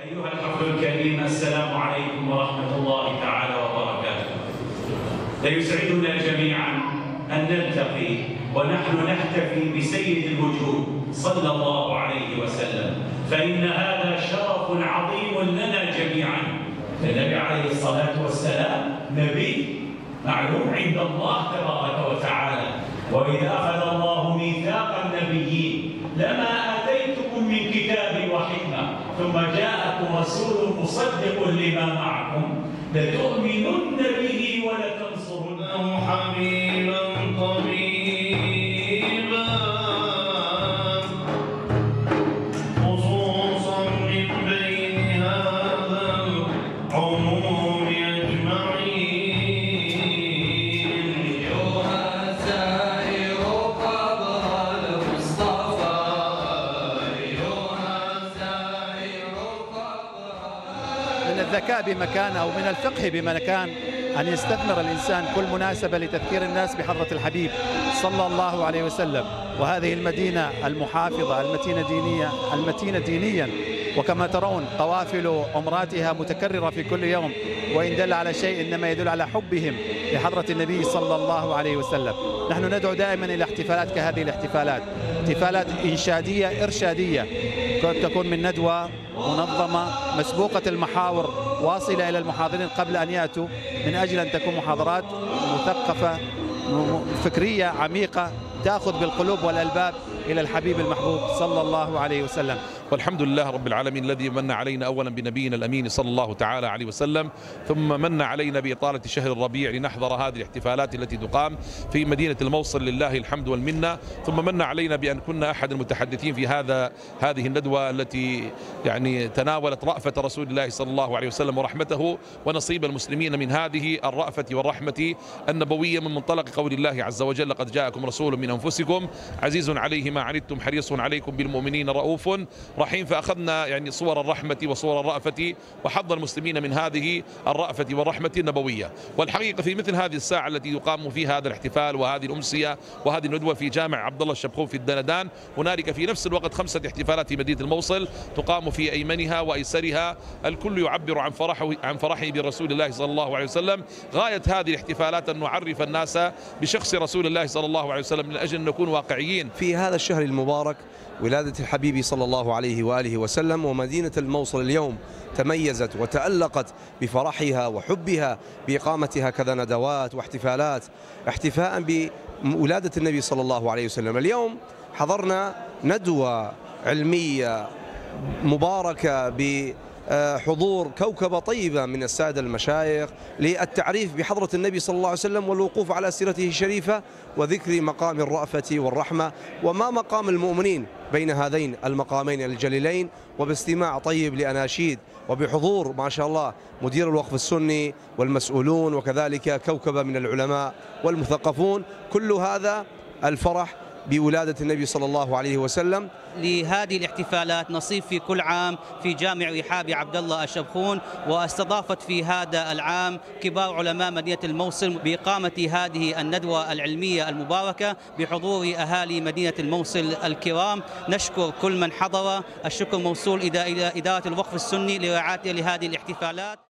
أيها الحفل الكريم، السلام عليكم ورحمة الله تعالى وبركاته. ليسعدنا جميعا أن نلتقي ونحن نحتفي بسيد الوجود صلى الله عليه وسلم، فإن هذا شرف عظيم لنا جميعا. النبي عليه الصلاة والسلام نبي معلوم عند الله تبارك وتعالى، وإذا أخذ الله ميثاق النبيين لما آتيتكم من كتاب وحكمة ثم جاءكم رسول مصدق لما معكم لتؤمنن به ولتنصرنه حبيبا طبيبا، خصوصا من بين هذا العموم أجمعين. أيها سائر قبر المصطفى، أيها سائر قبر. من الذكاء بمكان أو من الفقه بمكان أن يستثمر الإنسان كل مناسبة لتذكير الناس بحضرة الحبيب صلى الله عليه وسلم. وهذه المدينة المحافظة المتينة دينيا، وكما ترون قوافل عمراتها متكررة في كل يوم، وإن دل على شيء إنما يدل على حبهم لحضرة النبي صلى الله عليه وسلم. نحن ندعو دائما إلى احتفالات كهذه الاحتفالات، احتفالات إنشادية إرشادية، تكون من ندوة منظمة مسبوقة المحاور واصلة إلى المحاضرين قبل أن يأتوا، من أجل أن تكون محاضرات مثقفة فكرية عميقة تأخذ بالقلوب والألباب إلى الحبيب المحبوب صلى الله عليه وسلم. والحمد لله رب العالمين الذي من علينا أولا بنبينا الأمين صلى الله تعالى عليه وسلم، ثم من علينا بإطالة شهر الربيع لنحضر هذه الاحتفالات التي تقام في مدينة الموصل لله الحمد والمنة، ثم من علينا بأن كنا أحد المتحدثين في هذه الندوة التي يعني تناولت رأفة رسول الله صلى الله عليه وسلم ورحمته ونصيب المسلمين من هذه الرأفة والرحمة النبوية، من منطلق قول الله عز وجل: لقد جاءكم رسول من أنفسكم عزيز عليه ما عنتم حريص عليكم بالمؤمنين رؤوف رحيم. فأخذنا يعني صور الرحمة وصور الرأفة وحظ المسلمين من هذه الرأفة والرحمة النبوية. والحقيقة في مثل هذه الساعة التي يقام فيها هذا الاحتفال وهذه الأمسية وهذه الندوة في جامع عبد الله الشبخون في الدندان، هنالك في نفس الوقت 5 احتفالات في مدينة الموصل تقام في أيمنها وأيسرها، الكل يعبر عن فرحه برسول الله صلى الله عليه وسلم. غاية هذه الاحتفالات أن نعرف الناس بشخص رسول الله صلى الله عليه وسلم من أجل أن نكون واقعيين. في هذا الشهر المبارك ولادة الحبيب صلى الله عليه وآله وسلم، ومدينة الموصل اليوم تميزت وتألقت بفرحها وحبها بإقامة هكذا ندوات واحتفالات احتفاء بولادة النبي صلى الله عليه وسلم. اليوم حضرنا ندوة علمية مباركة بحضور كوكبة طيبة من السادة المشايخ للتعريف بحضرة النبي صلى الله عليه وسلم والوقوف على سيرته الشريفة وذكر مقام الرأفة والرحمة وما مقام المؤمنين بين هذين المقامين الجليلين، وباستماع طيب لأناشيد وبحضور ما شاء الله مدير الوقف السني والمسؤولون وكذلك كوكبة من العلماء والمثقفون. كل هذا الفرح بولادة النبي صلى الله عليه وسلم. لهذه الاحتفالات نصيب في كل عام في جامع رحاب عبد الله الشبخون، واستضافت في هذا العام كبار علماء مدينة الموصل بإقامة هذه الندوة العلمية المباركة بحضور أهالي مدينة الموصل الكرام. نشكر كل من حضر، الشكر موصول إلى إدارة الوقف السني لرعايته لهذه الاحتفالات.